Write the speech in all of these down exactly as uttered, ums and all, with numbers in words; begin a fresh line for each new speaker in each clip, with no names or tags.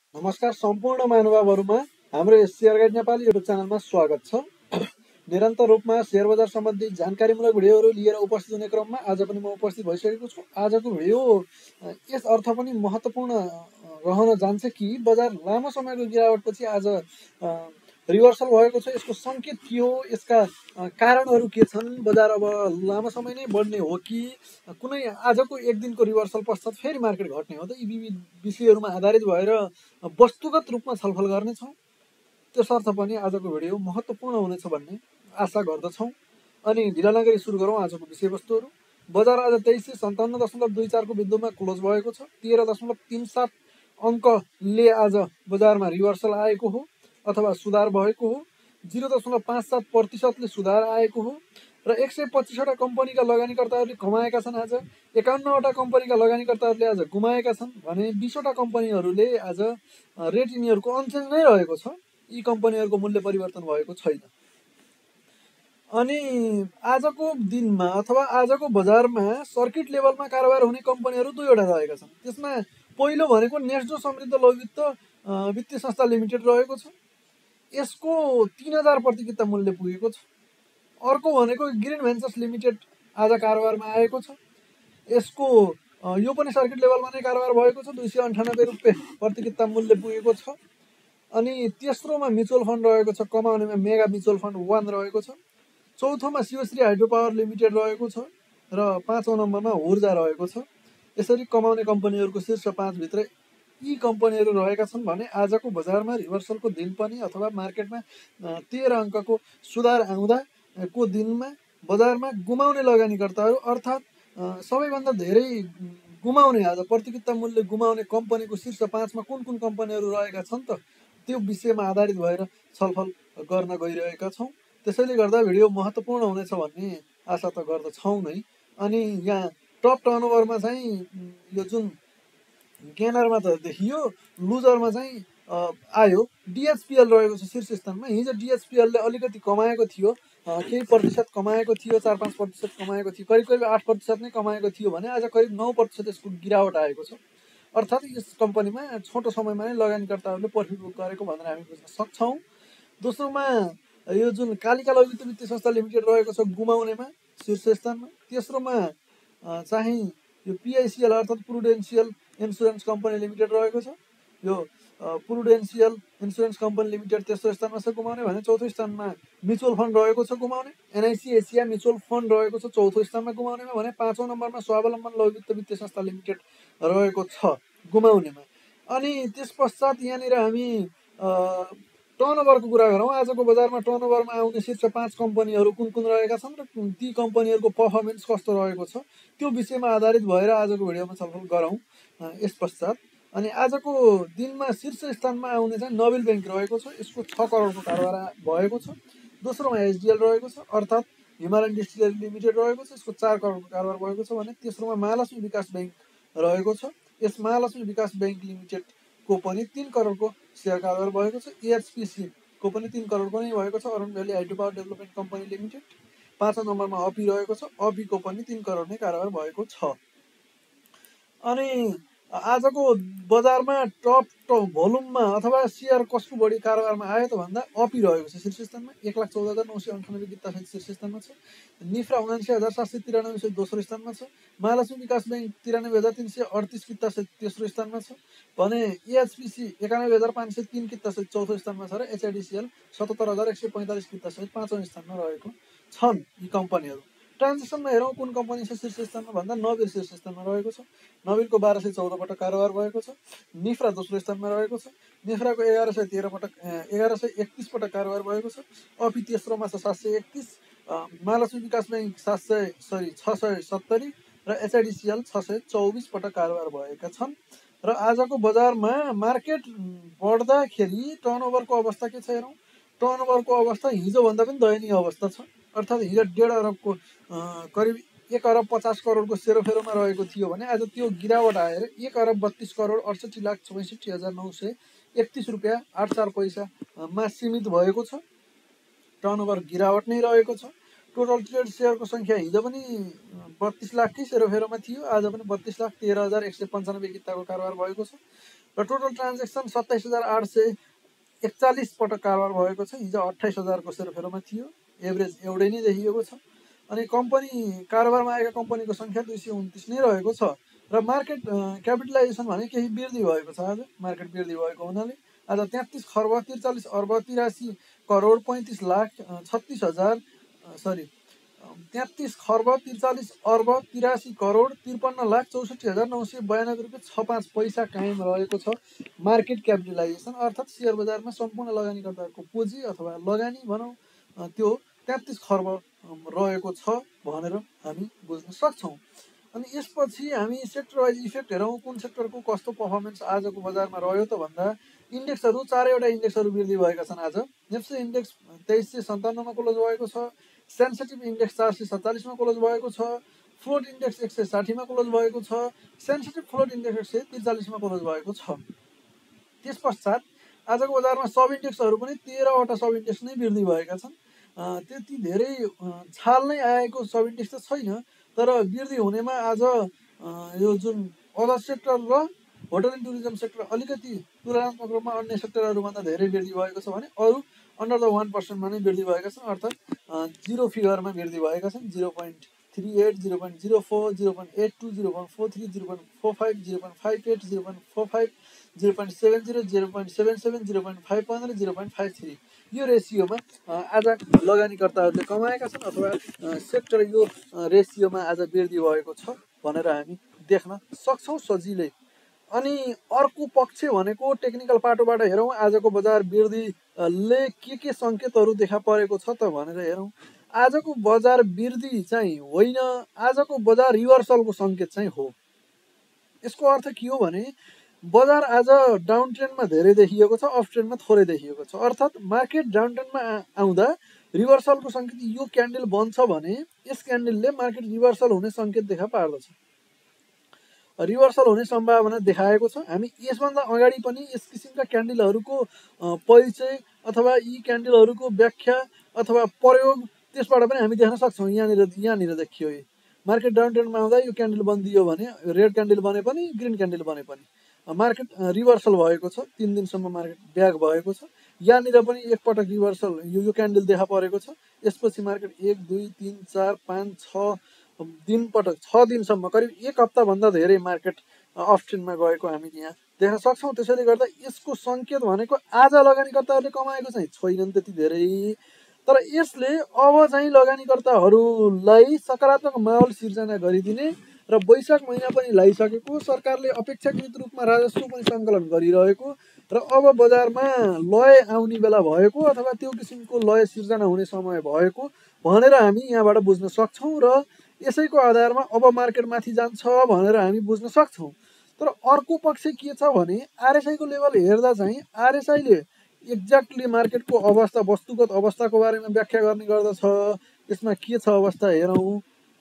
नमस्कार सम्पूर्ण महानुभावहरूमा हाम्रो यस सेयर गाइड नेपाली युट्युब च्यानलमा स्वागत छ। निरन्तर रूपमा शेयर बजार सम्बन्धी जानकारीमूलक भिडियोहरू लिएर उपस्थित हुने क्रममा आज पनि म उपस्थित भइसकेको छु। आजको भिडियो अ, यस अर्थ पनि महत्त्वपूर्ण अ, रहन जान्छ कि बजार लामो समयको गिरावटपछि आज अ, रिभर्सल भएको छ। यसको सङ्केत के हो, यसका अ, कारणहरू के छन्, बजार अब लामो समय नै बढ्ने हो कि कुनै आजको एक दिनको रिभर्सल पश्चात फेरि मार्केट घट्ने हो त, यी विविध विषयहरूमा आधारित भएर वस्तुगत रूपमा छलफल गर्नेछौँ। त्यसर्थ पनि आजको भिडियो महत्त्वपूर्ण हुनेछ भन्ने आशा गर्दछौँ। अनि ढिला नगरी सुरु गरौँ आजको विषयवस्तुहरू। बजार आज तेइस सय सन्ताउन्न दशमलव दुई चारको बिन्दुमा क्लोज भएको छ। तेह्र दशमलव तिन सात अङ्कले आज बजारमा रिभर्सल आएको हो अथवा सुधार भएको हो। जिरो दशमलव पाँच सात प्रतिशतले सुधार आएको हो र एक सय पच्चिसवटा कम्पनीका लगानीकर्ताहरूले कमाएका छन्। आज एकाउन्नवटा कम्पनीका लगानीकर्ताहरूले आज गुमाएका छन् भने बिसवटा कम्पनीहरूले आज रेट यिनीहरूको अनचेन्ज नै रहेको छ। यी कम्पनीहरूको मूल्य परिवर्तन भएको छैन। अनि आजको दिनमा अथवा आजको बजारमा सर्किट लेभलमा कारोबार हुने कम्पनीहरू दुईवटा रहेका छन्। त्यसमा पहिलो भनेको नेस्डो समृद्ध लघुवित्त अ, वित्तीय संस्था लिमिटेड रहेको छ। यसको तिन हजार प्रति किता मूल्य पुगेको छ। अर्को भनेको ग्रिन भेन्चर्स लिमिटेड आज कारोबारमा आएको छ। यसको अ, यो पनि सर्किट लेभलमा नै कारोबार भएको छ। दुई सय अन्ठानब्बे रुपियाँ प्रति किता मूल्य पुगेको छ। अनि तेस्रोमा म्युचुअल फन्ड रहेको छ, कमाउनेमा मेगा म्युचुअल फन्ड वान रहेको छ। चौथोमा शिवश्री हाइड्रो पावर लिमिटेड रहेको छ र पाँचौँ नम्बरमा ऊर्जा रहेको छ। यसरी कमाउने कम्पनीहरूको शीर्ष पाँचभित्र यी कम्पनीहरू रहेका छन् भने आजको बजारमा रिभर्सलको दिन पनि अथवा मार्केटमा तेह्र अङ्कको सुधार आउँदाको दिनमा बजारमा गुमाउने लगानीकर्ताहरू अर्थात् सबैभन्दा धेरै गुमाउने आज प्रतिकिता मूल्य गुमाउने कम्पनीको शीर्ष पाँचमा कुन कुन कम्पनीहरू रहेका छन् त, त्यो विषयमा आधारित भएर छलफल गर्न गइरहेका छौँ। त्यसैले गर्दा भिडियो महत्त्वपूर्ण हुनेछ भन्ने आशा त गर्दछौँ नै। अनि यहाँ टप टर्नओभरमा चाहिँ यो जुन गेनरमा त देखियो, लुजरमा चाहिँ आयो डिएचपिएल रहेको छ शीर्ष स्थानमा। हिजो डिएचपिएलले अलिकति कमाएको थियो, केही प्रतिशत कमाएको थियो, चार पाँच प्रतिशत कमाएको थियो, करिब करिब आठ प्रतिशत नै कमाएको थियो भने आज करिब नौ प्रतिशत यसको गिरावट आएको छ। अर्थात् यस कम्पनीमा छोटो समयमा नै लगानीकर्ताहरूले प्रफिट बुक गरेको भनेर हामी बुझ्न सक्छौँ। दोस्रोमा यो जुन कालिका लघुवित्त वित्तीय संस्था लिमिटेड रहेको छ गुमाउनेमा शीर्ष स्थानमा। तेस्रोमा चाहिँ यो पिआइसिएल अर्थात् प्रुडेन्सियल इन्सुरेन्स कम्पनी लिमिटेड रहेको छ। यो प्रुडेन्सियल इन्सुरेन्स कम्पनी लिमिटेड तेस्रो स्थानमा छ गुमाउने भने चौथो स्थानमा म्युचुअल फन्ड रहेको छ गुमाउने। एनआइसी एसिया म्युचुअल फन्ड रहेको छ चौथो स्थानमा गुमाउनेमा भने पाँचौँ नम्बरमा स्वावलम्बन लघुवित्त वित्तीय संस्था लिमिटेड रहेको छ गुमाउनेमा। अनि त्यस पश्चात यहाँनिर हामी टर्नओभरको कुरा गरौँ। आजको बजारमा टर्नओभरमा आउने शीर्ष पाँच कम्पनीहरू कुन कुन रहेका छन् र ती कम्पनीहरूको पर्फर्मेन्स कस्तो रहेको छ, त्यो विषयमा आधारित भएर आजको भिडियोमा छलफल गरौँ यस पश्चात। अनि आजको दिनमा शीर्ष स्थानमा आउने चाहिँ नोबेल ब्याङ्क रहेको छ। यसको छ करोडको कारोबार भएको छ। दोस्रोमा एचडिएल रहेको छ अर्थात् हिमालयन डिस्टिलरी लिमिटेड रहेको छ। यसको चार करोडको कारोबार भएको छ भने तेस्रोमा महालक्ष्मी विकास ब्याङ्क रहेको छ। यस महालक्ष्मी विकास ब्याङ्क लिमिटेडको पनि तिन करोडको सेयर कारोबार भएको छ। एएचपिसीको पनि तिन करोडको नै भएको छ, Arun Valley Hydro Power Development Company Limited. पाँचौँ नम्बरमा अपी रहेको छ, अपीको पनि तिन करोड नै कारोबार भएको छ। अनि आजको बजारमा टप टप भोल्युममा अथवा सेयर कसको बढी कारोबारमा आयो त भन्दा अपी रहेको छ शीर्ष स्थानमा। एक लाख चौध हजार नौ सय अन्ठानब्बे कितासहित शीर्ष स्थानमा छ। निफ्रा उनासी हजार सात सय तिरानब्बे सहित दोस्रो स्थानमा छ। महालक्ष्मी विकास ब्याङ्क तिरानब्बे हजार तिन सय अडतिस कितासहित तेस्रो स्थानमा छ भने एएचपिसी एकानब्बे हजार पाँच सय तिन कितासहित चौथो स्थानमा छ र एचआइडिसिएल सतहत्तर हजार एक सय पैँतालिस कितासहित पाँचौँ स्थानमा रहेको छन् यी कम्पनीहरू। ट्रान्जेक्सनमा हेरौँ कुन कम्पनी छ शीर्ष स्थानमा भन्दा नोबेल शीर्ष स्थानमा रहेको छ। नोबेलको बाह्र सय चौध पटक कारोबार भएको छ। निफ्रा दोस्रो स्थानमा रहेको छ। निफ्राको एघार सय तेह्र पटक एघार सय एकतिस पटक कारोबार भएको छ। अपी तेस्रोमा छ सात सय एकतिस। महालक्ष्मी विकास ब्याङ्क सात सय सरी छ सय सत्तरी र एचआइडिसिएल छ सय चौबिस पटक कारोबार भएका छन्। र आजको बजारमा मार्केट बढ्दाखेरि टर्नओभरको अवस्था के छ हेरौँ। टर्नओभरको अवस्था हिजोभन्दा पनि दयनीय अवस्था छ। अर्थात् हिजो डेढ अरबको करिब एक अरब पचास करोडको सेरोफेरोमा रहेको थियो भने आज त्यो गिरावट आएर एक अरब बत्तिस करोड अडसठी लाख चौसठी हजार नौ सय एकतिस रुपियाँ आठ चार पैसामा सीमित भएको छ। टर्नओभर गिरावट नै रहेको छ। टोटल ट्रेड सेयरको सङ्ख्या हिजो पनि बत्तिस लाखकै सेरोफेरोमा थियो, आज पनि बत्तिस लाख तेह्र हजार एक सय पन्चानब्बे किताको कारोबार भएको छ र टोटल ट्रान्जेक्सन सत्ताइस हजार आठ सय एकचालिस पटक कारोबार भएको छ। हिजो अठाइस हजारको सेरोफेरोमा थियो, एभरेज एउटै नै देखिएको छ। अनि कम्पनी कारोबारमा आएका कम्पनीको सङ्ख्या दुई सय उन्तिस नै रहेको छ र मार्केट क्यापिटलाइजेसन भने केही वृद्धि भएको छ। आज मार्केट वृद्धि भएको हुनाले आज तेत्तिस खर्ब त्रिचालिस अर्ब तिरासी करोड पैँतिस लाख छत्तिस हजार सरी तेत्तिस खर्ब त्रिचालिस अर्ब तिरासी करोड त्रिपन्न लाख चौसठी हजार नौ सय बयानब्बे रुपियाँ छ पाँच पैसा कायम रहेको छ मार्केट क्यापिटलाइजेसन। अर्थात् सेयर बजारमा सम्पूर्ण लगानीकर्ताको पुँजी अथवा लगानी भनौँ त्यो तेत्तिस खर्ब रहेको छ भनेर हामी बुझ्न सक्छौँ। अनि यसपछि हामी सेक्टर वाइज इफेक्ट हेरौँ, कुन सेक्टरको कस्तो पर्फर्मेन्स आजको बजारमा रह्यो त भन्दा इन्डेक्सहरू चारैवटा इन्डेक्सहरू वृद्धि भएका छन्। आज नेप्से इन्डेक्स तेइस सय सन्ताउन्नमा क्लोज भएको छ, सेन्सेटिभ इन्डेक्स चार सय सत्तालिसमा क्लोज भएको छ, फ्लोट इन्डेक्स एक सय साठीमा क्लोज भएको छ, सेन्सेटिभ फ्लोट इन्डेक्स एक सय त्रिचालिसमा क्लोज भएको छ। त्यस पश्चात आजको बजारमा सब इन्डेक्सहरू पनि तेह्रवटा सब इन्डेक्स नै वृद्धि भएका छन्। त्यति धेरै छाल नै आएको सब इन्डेक्स त छैन, तर वृद्धि हुनेमा आज यो जुन अदर सेक्टर र होटल एन्ड टुरिज्म सेक्टर अलिकति तुलनात्मक रूपमा अन्य सेक्टरहरूभन्दा धेरै वृद्धि भएको छ भने अरू अन्डर द वान पर्सेन्टमा नै वृद्धि भएका छन्। अर्थात् जिरो फिगरमा वृद्धि भएका छन्। Zero point three eight zero point zero four zero point eight two zero point four three zero point four five zero point five eight zero point four five zero point seven zero zero point seven seven zero point five पन्ध्र zero point five three यो रेसियोमा आज लगानीकर्ताहरूले कमाएका छन् अथवा sector यो रेसियोमा आज वृद्धि भएको छ भनेर हामी देख्न सक्छौँ सजिलै। अनि अर्को पक्ष भनेको टेक्निकल पाटोबाट हेरौँ, आजको बजार वृद्धिले के के सङ्केतहरू देखा परेको छ त भनेर हेरौँ। आजको बजार वृद्धि चाहिँ होइन, आजको बजार रिभर्सलको सङ्केत चाहिँ हो। यसको अर्थ के हो भने बजार आज डाउन ट्रेन्डमा धेरै देखिएको छ, अप ट्रेन्डमा थोरै देखिएको छ। अर्थात् मार्केट डाउन ट्रेन्डमा आउँदा रिभर्सलको सङ्केत यो क्यान्डल बन्छ भने यस क्यान्डलले मार्केट रिभर्सल हुने सङ्केत देखा पार्दछ, रिभर्सल हुने सम्भावना देखाएको छ। हामी यसभन्दा अगाडि पनि यस किसिमका क्यान्डलहरूको परिचय अथवा यी क्यान्डलहरूको व्याख्या अथवा प्रयोग त्यसबाट पनि हामी देख्न सक्छौँ। यहाँनिर यहाँनिर देखियो मार्केट डाउन ट्रेन्डमा आउँदा यो क्यान्डल बनिदियो भने रेड क्यान्डल बने पनि ग्रिन क्यान्डल बने पनि मार्केट रिभर्सल भएको छ, तिन दिनसम्म मार्केट ब्याक भएको छ। यहाँनिर पनि एकपटक रिभर्सल यो यो क्यान्डल देखा परेको छ। यसपछि मार्केट एक दुई तिन चार पाँच छ दिन पटक छ दिनसम्म करिब एक हप्ताभन्दा धेरै मार्केट अफ ट्रेन्डमा गएको हामी यहाँ देख्न सक्छौँ। त्यसैले गर्दा यसको सङ्केत भनेको आज लगानीकर्ताहरूले कमाएको चाहिँ छैनन् त्यति धेरै, तर यसले अब चाहिँ लगानीकर्ताहरूलाई सकारात्मक माहौल सिर्जना गरिदिने र वैशाख महिना पनि लागिसकेको, सरकारले अपेक्षाकृत रूपमा राजस्व पनि सङ्कलन गरिरहेको र अब बजारमा लय आउने बेला भएको अथवा त्यो किसिमको लय सिर्जना हुने समय भएको भनेर हामी यहाँबाट बुझ्न सक्छौँ र यसैको आधारमा अब मार्केट माथि जान्छ भनेर हामी बुझ्न सक्छौँ। तर अर्को पक्ष के छ भने आरएसआईको लेभल हेर्दा चाहिँ आरएसआईले एक्ज्याक्टली मार्केटको अवस्था वस्तुगत अवस्थाको बारेमा व्याख्या गर्ने गर्दछ। यसमा के छ अवस्था हेरौँ।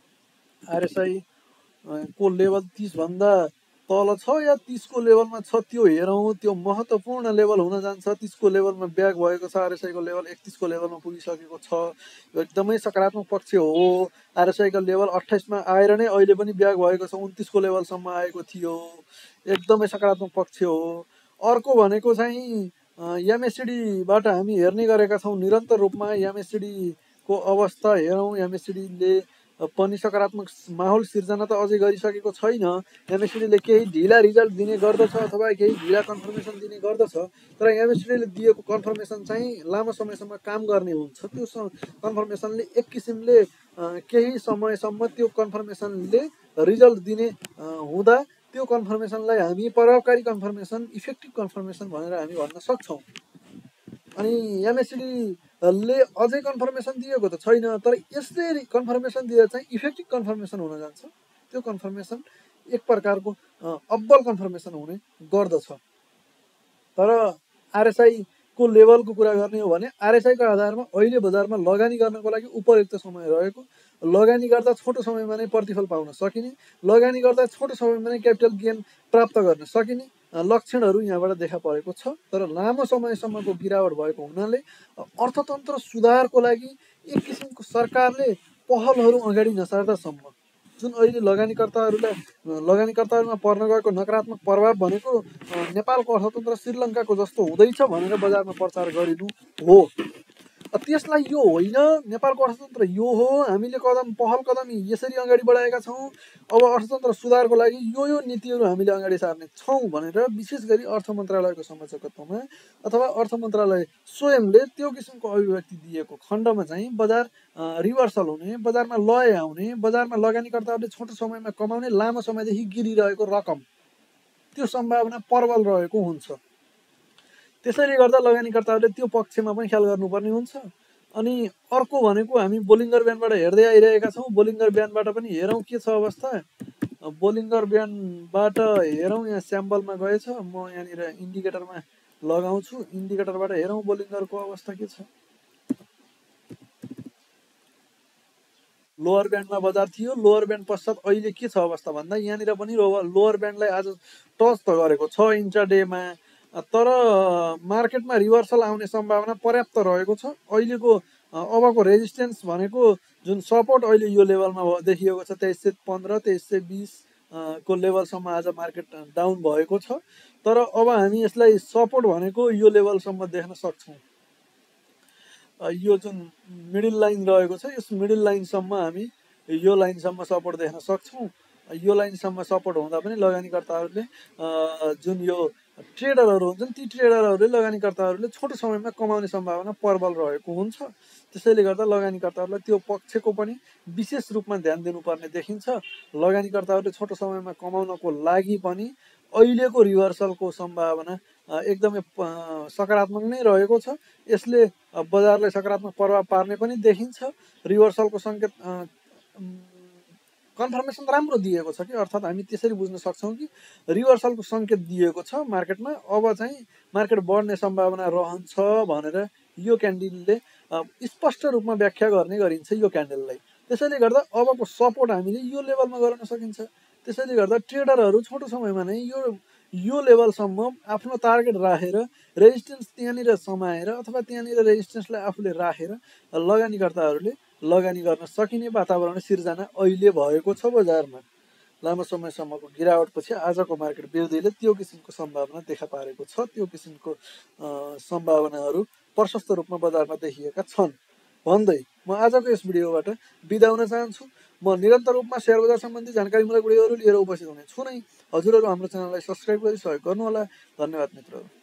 आरएसआई को लेभल तीसभन्दा तल छ या तीसको लेभलमा छ त्यो हेरौँ। त्यो महत्त्वपूर्ण लेभल हुन जान्छ। तीसको लेभलमा ब्याक भएको छ, आरएसआईको लेभल एकतिसको लेभलमा पुगिसकेको छ। यो एकदमै सकारात्मक पक्ष हो। आरएसआईको लेभल अट्ठाइसमा आएर नै अहिले पनि ब्याक भएको छ, उन्तिसको लेभलसम्म आएको थियो, एकदमै सकारात्मक पक्ष हो। अर्को भनेको चाहिँ एमएससिडीबाट हामी हेर्ने गरेका छौँ निरन्तर रूपमा एमएससिडीको अवस्था हेरौँ। एमएससिडीले पनि सकारात्मक माहौल सिर्जना त अझै गरिसकेको छैन। एमएससिडीले केही ढिला रिजल्ट दिने गर्दछ अथवा केही ढिला कन्फर्मेसन दिने गर्दछ, तर एमएससिडीले दिएको कन्फर्मेसन चाहिँ लामो समयसम्म काम गर्ने हुन्छ। त्यो कन्फर्मेसनले एक किसिमले केही समयसम्म त्यो कन्फर्मेसनले रिजल्ट दिने हुँदा त्यो कन्फर्मेसनलाई हामी प्रभावकारी कन्फर्मेसन, इफेक्टिभ कन्फर्मेसन भनेर हामी भन्न सक्छौँ। अनि एमएससिडीले अझै कन्फर्मेसन दिएको त छैन, तर यसले कन्फर्मेसन दिएर चाहिँ इफेक्टिभ कन्फर्मेसन हुन जान्छ। त्यो कन्फर्मेसन एक प्रकारको अब्बल कन्फर्मेसन हुने गर्दछ। तर आरएसआईको लेभलको कुरा गर्ने हो भने आरएसआईको आधारमा अहिले बजारमा लगानी गर्नको लागि उपयुक्त समय रहेको, लगानी गर्दा छोटो समयमा नै प्रतिफल पाउन सकिने, लगानी गर्दा छोटो समयमा नै क्यापिटल गेन प्राप्त गर्न सकिने लक्षणहरू यहाँबाट देखा परेको छ। तर लामो समयसम्मको गिरावट भएको हुनाले अर्थतन्त्र सुधारको लागि एक किसिमको सरकारले पहलहरू अगाडि नसार्दासम्म जुन अहिले लगानीकर्ताहरूलाई लगानीकर्ताहरूमा पर्न गएको नकारात्मक प्रभाव भनेको नेपालको अर्थतन्त्र श्रीलङ्काको जस्तो हुँदैछ भनेर बजारमा प्रचार गरिनु हो। त्यसलाई यो होइन, नेपालको अर्थतन्त्र यो हो, हामीले कदम पहल कदम यसरी अगाडि बढाएका छौँ, अब अर्थतन्त्र सुधारको लागि यो यो नीतिहरू हामीले अगाडि सार्ने छौँ भनेर विशेष गरी अर्थ मन्त्रालयको संयोजकत्वमा अथवा अर्थ मन्त्रालय स्वयंले त्यो किसिमको अभिव्यक्ति दिएको खण्डमा चाहिँ बजार रिभर्सल हुने, बजारमा लय आउने, बजारमा लगानीकर्ताहरूले छोटो समयमा कमाउने, लामो समयदेखि गिरिरहेको रकम त्यो सम्भावना प्रबल रहेको हुन्छ। त्यसैले गर्दा लगानीकर्ताहरूले त्यो पक्षमा पनि ख्याल गर्नुपर्ने हुन्छ। अनि अर्को भनेको हामी बोलिङ्गर ब्यान्डबाट हेर्दै आइरहेका छौँ। बोलिङ्गर ब्यान्डबाट पनि हेरौँ के छ अवस्था। बोलिङ्गर ब्यान्डबाट हेरौँ, यहाँ स्याम्पलमा गएछ, म यहाँनिर इन्डिकेटरमा लगाउँछु, इन्डिकेटरबाट हेरौँ बोलिङ्गरको अवस्था के छ। लोअर ब्यान्डमा बजार थियो, लोअर ब्यान्ड पश्चात अहिले के छ अवस्था भन्दा यहाँनिर पनि लोअर ब्यान्डलाई आज टच त गरेको छ इन्ट्राडेमा, तर मार्केटमा रिभर्सल आउने सम्भावना पर्याप्त रहेको छ। अहिलेको अबको रेजिस्टेन्स भनेको जुन सपोर्ट अहिले यो लेभलमा देखिएको छ तेइस सय पन्ध्र तेइस सय बिस को लेभलसम्म आज मार्केट डाउन भएको छ, तर अब हामी यसलाई सपोर्ट भनेको यो लेभलसम्म देख्न सक्छौँ। यो जुन मिडल लाइन रहेको छ यस मिडल लाइनसम्म हामी यो लाइनसम्म सपोर्ट देख्न सक्छौँ। यो लाइनसम्म सपोर्ट हुँदा पनि लगानीकर्ताहरूले जुन यो ट्रेडरहरू हुन्छन् ती ट्रेडरहरूले लगानीकर्ताहरूले छोटो समयमा कमाउने सम्भावना प्रबल रहेको हुन्छ। त्यसैले गर्दा लगानीकर्ताहरूलाई त्यो पक्षको पनि विशेष रूपमा ध्यान दिनुपर्ने देखिन्छ। लगानीकर्ताहरूले छोटो समयमा कमाउनको लागि पनि अहिलेको रिभर्सलको सम्भावना एकदमै सकारात्मक नै रहेको छ। यसले बजारलाई सकारात्मक प्रभाव पार्ने पनि देखिन्छ। रिभर्सलको सङ्केत कन्फर्मेसन राम्रो दिएको छ कि, अर्थात् हामी त्यसरी बुझ्न सक्छौँ कि रिभर्सलको सङ्केत दिएको छ मार्केटमा, अब चाहिँ मार्केट बढ्ने सम्भावना रहन्छ भनेर यो क्यान्डलले स्पष्ट रूपमा व्याख्या गर्ने गरिन्छ यो क्यान्डललाई। त्यसैले गर्दा अबको सपोर्ट हामीले यो लेभलमा गर्न सकिन्छ। त्यसैले गर्दा ट्रेडरहरू छोटो समयमा नै यो यो लेभलसम्म आफ्नो टार्गेट राखेर रेजिस्टेन्स त्यहाँनिर समाएर अथवा त्यहाँनिर रेजिस्टेन्सलाई आफूले राखेर लगानीकर्ताहरूले लगानी गर्न सकिने वातावरण सिर्जना अहिले भएको छ बजारमा। लामो समयसम्मको गिरावटपछि आजको मार्केट वृद्धिले त्यो किसिमको सम्भावना देखा पारेको छ। त्यो किसिमको सम्भावनाहरू प्रशस्त रूपमा बजारमा देखिएका छन् भन्दै म आजको यस भिडियोबाट बिदा हुन चाहन्छु। म निरन्तर रूपमा शेयर बजार सम्बन्धी जानकारीमूलक भिडियोहरू लिएर उपस्थित हुने छु नै। हजुरहरू हाम्रो च्यानललाई सब्सक्राइब गरी सहयोग गर्नुहोला। धन्यवाद मित्रहरू।